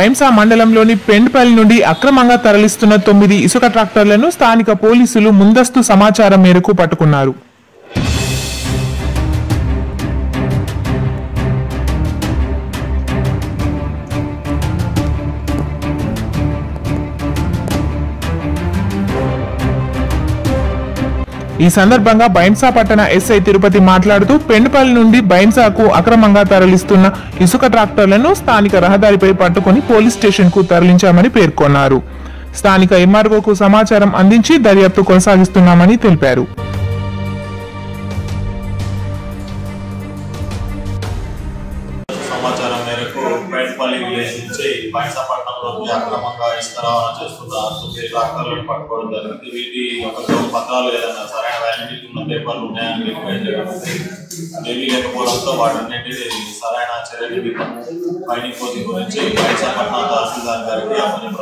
బైంసా మండలంలోని పెండ్పల్లి నుండి అక్రమంగా తరలిస్తున్న 9 ఇసుక ట్రాక్టర్లను స్థానిక పోలీసులు ముందస్తు సమాచారం మేరకు పట్టుకున్నారు. ఈ సందర్భంగా బైంసా పట్టణ ఎస్ఐ తిరుపతి మాట్లాడుతూ పెండ్పల్లి నుండి బైంసాకు అక్రమంగా తరలిస్తున్న ఇసుక ట్రాక్టర్లను స్థానిక రహదారిపై పట్టుకుని పోలీస్ స్టేషన్ కు తరలించామని పేర్కొన్నారు. స్థానిక ఎంఆర్ఓకు సమాచారం అందించి దర్యాప్తు కొనసాగిస్తున్నామని తెలిపారు. సమాచారం మేరకు పెండ్పల్లి విలేజ్ నుంచి బైంసాపట్నంలోకి అక్రమంగా ఇసుక రవాణా చేస్తున్న 9 ట్రాక్టర్లను పట్టుకోవడం జరిగింది. వీటి యొక్క పత్రాలు ఏదైనా సరైన వ్యాలిడిటీ ఉన్న పేపర్లు ఉన్నాయని వెరిఫై జరిగింది. ఏమీ లేకపోవడంతో వాటన్నింటినీ సరైన చర్య నిమిత్తం ఫైనింగ్ పోటీ గురించి బైంసాపట్నం తహసీల్దార్ గారికి